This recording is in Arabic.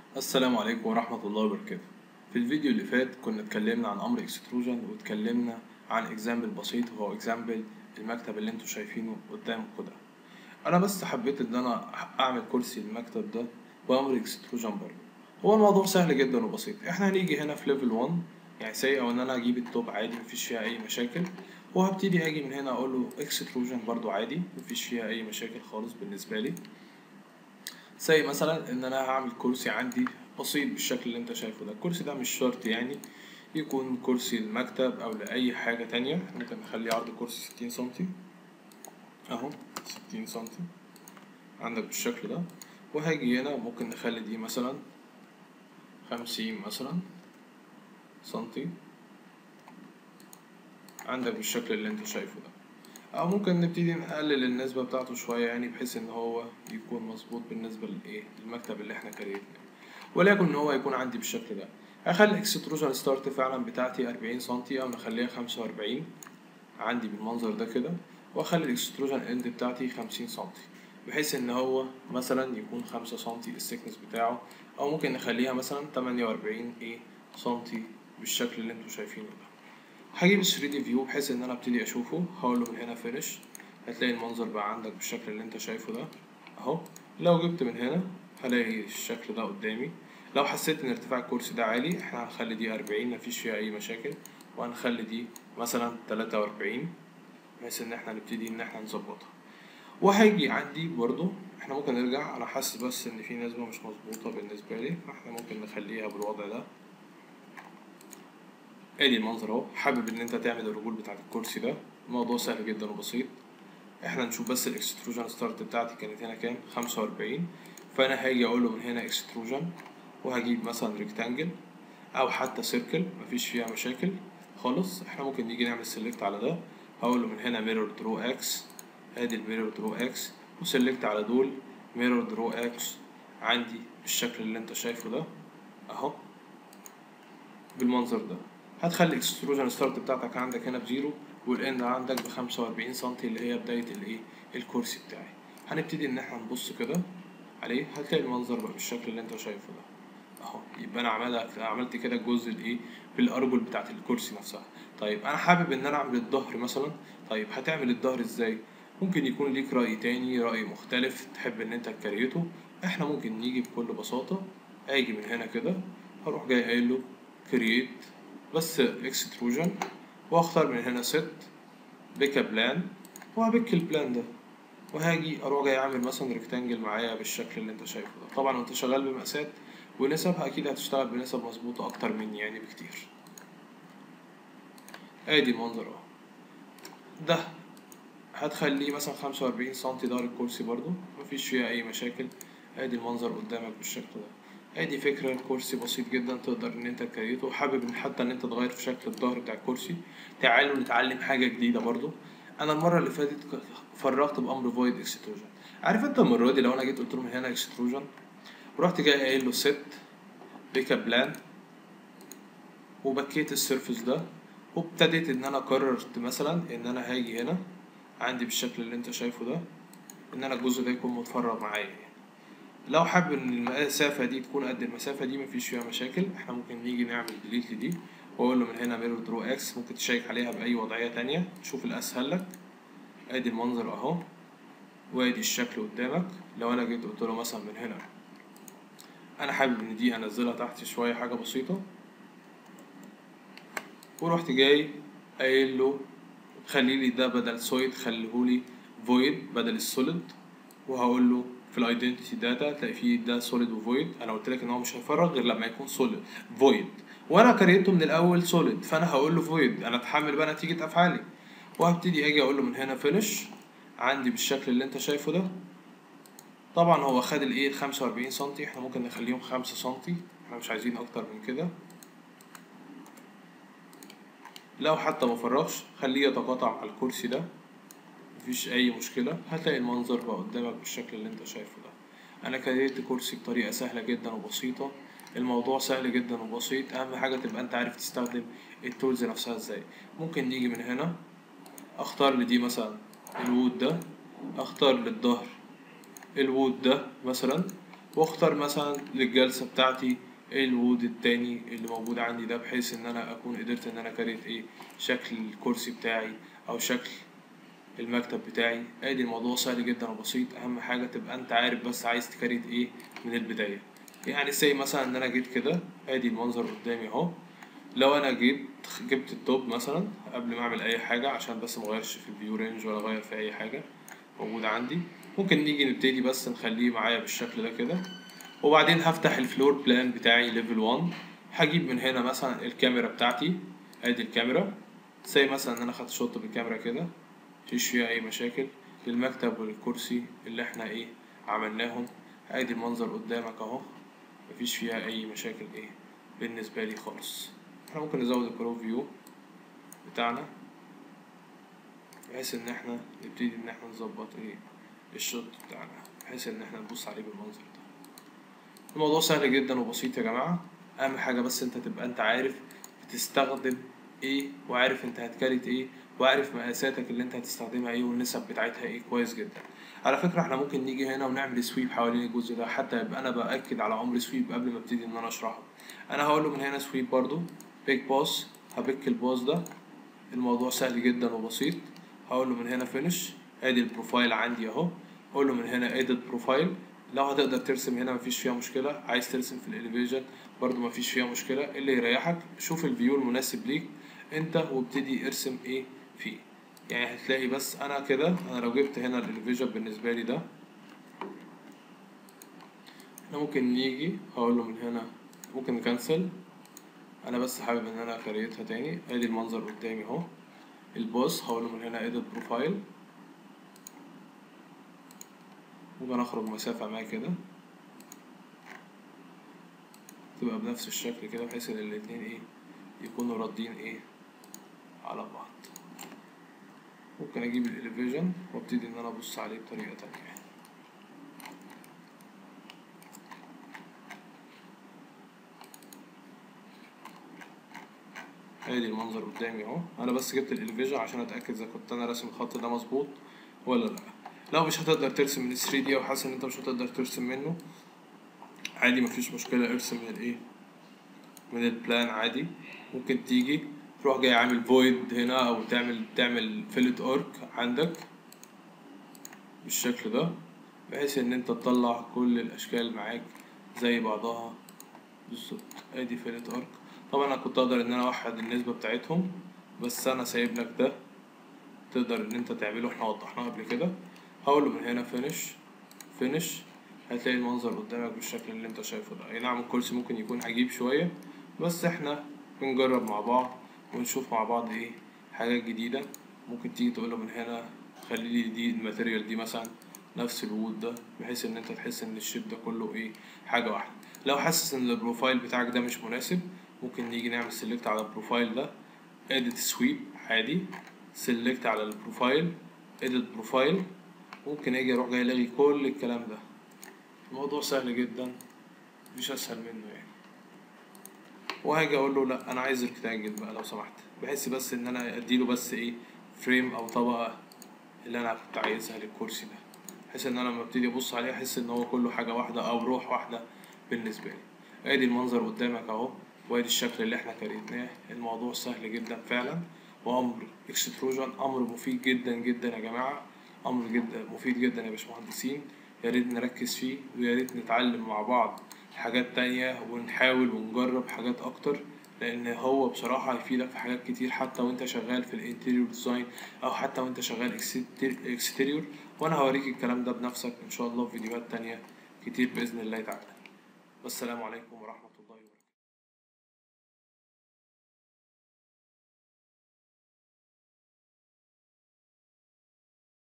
السلام عليكم ورحمة الله وبركاته. في الفيديو اللي فات كنا اتكلمنا عن أمر اكستروجن واتكلمنا عن اكزامبل بسيط وهو اكزامبل المكتب اللي انتوا شايفينه قدامكم ده. أنا بس حبيت إن أنا أعمل كرسي المكتب ده بأمر اكستروجن برضه. هو الموضوع سهل جدا وبسيط. احنا هنيجي هنا في ليفل 1 يعني سي أو إن أنا أجيب التوب عادي مفيش فيها أي مشاكل، وهبتدي أجي من هنا أقول له اكستروجن برضه عادي مفيش فيها أي مشاكل خالص بالنسبة لي. زي مثلا ان انا هعمل كرسي عندي بسيط بالشكل اللي انت شايفه ده. الكرسي ده مش شرط يعني يكون كرسي المكتب او لاي حاجة تانية. ممكن نخليه عرض كرسي 60 سنتي اهو، 60 سنتي عندك بالشكل ده. وهاجي هنا ممكن نخلي دي مثلا 50 مثلا سنتي عندك بالشكل اللي انت شايفه ده. او ممكن نبتدي نقلل النسبة بتاعته شوية يعني بحيث ان هو يكون مظبوط بالنسبة للايه المكتب اللي احنا كريتناه، وليكن ان هو يكون عندي بالشكل ده. هخلي الاكستروجن ستارت فعلا بتاعتي 40 سنتي او نخليها 45 عندي بالمنظر ده كده، واخلي الاكستروجن اند بتاعتي 50 سنتي بحيث ان هو مثلا يكون 5 سنتي السكنس بتاعه، او ممكن نخليها مثلا 48 سنتي بالشكل اللي انتوا شايفينه ده. هجيب 3D فيو بحيث ان انا ابتدي اشوفه. هقوله من هنا فينش، هتلاقي المنظر بقى عندك بالشكل اللي انت شايفه ده اهو. لو جبت من هنا هلاقي الشكل ده قدامي. لو حسيت ان ارتفاع الكرسي ده عالي احنا هنخلي دي 40 مفيش فيها اي مشاكل، وهنخلي دي مثلا 43 بحيث ان احنا نبتدي ان احنا نظبطها. وهيجي عندي برضو احنا ممكن نرجع، انا حاسس بس ان في نسبة مش مظبوطة بالنسبة لي فاحنا ممكن نخليها بالوضع ده. ادي المنظر اهو. حابب ان انت تعمل الرجول بتاعت الكرسي ده، الموضوع سهل جدا وبسيط. احنا نشوف بس الاكستروجن ستارت بتاعتي كانت هنا كام، 45. فانا هاجي اقول له من هنا اكستروجن، وهجيب مثلا ريكتانجل او حتى سيركل مفيش فيها مشاكل خالص. احنا ممكن نيجي نعمل سيلكت على ده، هقول له من هنا ميرور درو اكس، ادي الميرور درو اكس، وسيلكت على دول ميرور درو اكس عندي بالشكل اللي انت شايفه ده اهو بالمنظر ده. هتخلي الاكستروجن ستارت بتاعتك عندك هنا بزيرو، والاند عندك ب45 سنتي اللي هي بداية الايه الكرسي بتاعي. هنبتدي ان احنا نبص كده عليه، هتلاقي المنظر بقى بالشكل اللي انت شايفه ده اهو. يبقى انا عملت كده الجزء الايه بالارجل بتاعت الكرسي نفسها. طيب انا حابب ان انا اعمل الظهر مثلا. طيب هتعمل الظهر ازاي؟ ممكن يكون ليك رأي تاني، رأي مختلف تحب ان انت تكريته. احنا ممكن نيجي بكل بساطة، اجي من هنا كده هروح جاي قايل له كرييت بس اكستروجن، واختار من هنا ست بيك بلان، وهبك البلان ده، وهاجي اروح جاي اعمل مثلا ريكتانجل معايا بالشكل اللي انت شايفه ده. طبعا وانت شغال بمقاسات ونسب اكيد هتشتغل بنسب مظبوطة اكتر مني يعني بكتير. ادي المنظر اهو. ده هتخليه مثلا 45 سنتي ظهر الكرسي برضو مفيش فيها اي مشاكل. ادي المنظر قدامك بالشكل ده. ادي فكرة الكرسي بسيط جدا تقدر ان انت تكريته. حابب ان حتى ان انت تغير في شكل الظهر بتاع الكرسي، تعالوا نتعلم حاجة جديدة برضو. انا المرة اللي فاتت فرغت بامر فويد اكستروجن. عارف انت المرة دي لو انا جيت قلت له من هنا اكستروجن ورحت جاي قايل له ست بيك بلان وبكيت السيرفس ده، وابتديت ان انا قررت مثلا ان انا هاجي هنا عندي بالشكل اللي انت شايفه ده ان انا الجزء ده يكون متفرغ معايا يعني. لو حابب ان المسافة دي تكون قد المسافة دي مفيش فيها مشاكل. احنا ممكن نيجي نعمل ديليت لدي واقول له من هنا ميرور درو اكس، ممكن تشيك عليها باي وضعية تانية تشوف الاسهل لك. ادي المنظر اهو، وادي الشكل قدامك. لو انا جيت قلت له مثلا من هنا انا حابب ان دي انزلها تحت شوية حاجة بسيطة، ورحت جاي قايل له خليلي ده بدل سويد خليهولي فويد بدل السوليد، وهقول له في الايدنتيتي داتا تلاقي فيه ده سوليد وفويد. انا قلت لك ان هو مش هيفرغ غير لما يكون سوليد فويد، وانا كريته من الاول سوليد فانا هقول له فويد. انا اتحمل بقى نتيجه افعالي، وهبتدي اجي اقول له من هنا فينش عندي بالشكل اللي انت شايفه ده. طبعا هو خد الايه ال 45 سنتي، احنا ممكن نخليهم 5 سنتي، احنا مش عايزين اكتر من كده. لو حتى مفرغش خليه يتقاطع على الكرسي ده مفيش اي مشكلة. هتلاقي المنظر بقى قدامك بالشكل اللي انت شايفه ده. انا كريت كرسي بطريقة سهلة جدا وبسيطة. الموضوع سهل جدا وبسيط، اهم حاجة تبقى انت عارف تستخدم التولز نفسها ازاي. ممكن نيجي من هنا اختار لدي مثلا الوود ده، اختار للظهر الوود ده مثلا، واختار مثلا للجلسة بتاعتي ايه الوود التاني اللي موجود عندي ده، بحيث ان انا اكون قدرت ان انا كريت ايه شكل الكرسي بتاعي او شكل المكتب بتاعي. ادي الموضوع سهل جدا وبسيط، اهم حاجة تبقى انت عارف بس عايز تكريت ايه من البداية. يعني زي مثلا ان انا جيت كده، ادي المنظر قدامي اهو. لو انا جبت التوب مثلا قبل ما اعمل اي حاجة عشان بس مغيرش في الفيو رينج ولا اغير في اي حاجة موجودة عندي، ممكن نيجي نبتدي بس نخليه معايا بالشكل ده كده. وبعدين هفتح الفلور بلان بتاعي ليفل 1، هجيب من هنا مثلا الكاميرا بتاعتي. ادي الكاميرا، زي مثلا ان انا خدت شوت بالكاميرا كده، مفيش فيها اي مشاكل. للمكتب والكرسي اللي احنا ايه عملناهم، ادي المنظر قدامك اهو، مفيش فيها اي مشاكل ايه بالنسبة لي خالص. احنا ممكن نزود البرو فيو بتاعنا بحيث ان احنا نبتدي ان احنا نظبط ايه الشوت بتاعنا، بحيث ان احنا نبص عليه بالمنظر ده. الموضوع سهل جدا وبسيط يا جماعة. اهم حاجة بس انت تبقى انت عارف بتستخدم ايه، وعارف انت هتكريت ايه، وعارف مقاساتك اللي انت هتستخدمها ايه، والنسب بتاعتها ايه كويس جدا. على فكرة احنا ممكن نيجي هنا ونعمل سويب حوالين الجزء ده، حتى يبقى انا باكد على امر سويب قبل ما ابتدي ان انا اشرحه. انا هقول له من هنا سويب برضو بيك باس، هبك الباص ده. الموضوع سهل جدا وبسيط. هقول له من هنا فينش، ادي البروفايل عندي اهو. اقول له من هنا اديت بروفايل، لو هتقدر ترسم هنا مفيش فيها مشكله، عايز ترسم في الاليفيجن برضو مفيش فيها مشكله، اللي يريحك. شوف الفيو المناسب ليك انت وابتدي ارسم ايه فيه. يعني هتلاقي بس انا كده، انا لو جبت هنا الاليفيجن بالنسبه لي ده، احنا ممكن نيجي هقول له من هنا ممكن نكنسل. انا بس حابب ان انا اكريتها تاني. ادي المنظر قدامي اهو. البوس هقول له من هنا اديت بروفايل، ممكن اخرج مسافة معاه كده تبقى بنفس الشكل كده، بحيث ان الاتنين ايه يكونوا راضين ايه على بعض. ممكن اجيب الاليفيجن وابتدي ان انا ابص عليه بطريقة تانية. ادي المنظر قدامي اهو. انا بس جبت الاليفيجن عشان اتاكد اذا كنت انا راسم الخط ده مظبوط ولا لا. لو مش هتقدر ترسم من 3 دي او حاسس ان انت مش هتقدر ترسم منه، عادي مفيش مشكلة، ارسم من الايه من البلان عادي. ممكن تيجي تروح جاي عامل فويد هنا، او تعمل فيلت اورك عندك بالشكل ده، بحيث ان انت تطلع كل الاشكال معاك زي بعضها بالظبط. ادي فيلت ارك. طبعا انا كنت اقدر ان انا اوحد النسبة بتاعتهم، بس انا سايب لك ده تقدر ان انت تعمله، احنا وضحناه قبل كده. هقوله من هنا فينش، هتلاقي المنظر قدامك بالشكل اللي انت شايفه ده. اي نعم الكرسي ممكن يكون عجيب شوية، بس احنا بنجرب مع بعض ونشوف مع بعض ايه حاجات جديدة. ممكن تيجي تقوله من هنا خلي لي دي الماتيريال دي مثلا نفس الوود ده، بحيث ان انت تحس ان الشيب ده كله ايه حاجة واحدة. لو حاسس ان البروفايل بتاعك ده مش مناسب، ممكن نيجي نعمل سيلكت على البروفايل ده، edit sweep عادي، سيلكت على البروفايل، edit بروفايل. ممكن اجي اروح جاي الغي كل الكلام ده. الموضوع سهل جدا، مفيش اسهل منه يعني. وهاجي اقول له لا انا عايز ريكتانجل بقى لو سمحت، بحيث بس ان انا اديله بس ايه فريم او طبقة اللي انا كنت عايزها للكرسي ده، بحيث ان انا لما ابتدي ابص عليه احس ان هو كله حاجة واحدة او روح واحدة بالنسبة لي. ادي المنظر قدامك اهو، وادي الشكل اللي احنا كريتناه. الموضوع سهل جدا فعلا، وامر اكستروجن امر مفيد جدا جدا يا جماعة، امر جدا مفيد جدا يا باشمهندسين. يا ريت نركز فيه، ويا ريت نتعلم مع بعض حاجات تانية، ونحاول ونجرب حاجات اكتر، لان هو بصراحة هيفيدك في حاجات كتير حتى وانت شغال في الانتيريور ديزاين، او حتى وانت شغال اكستيريور. وانا هوريك الكلام ده بنفسك ان شاء الله في فيديوهات تانية كتير باذن الله تعالى. والسلام عليكم ورحمة الله وبركاته.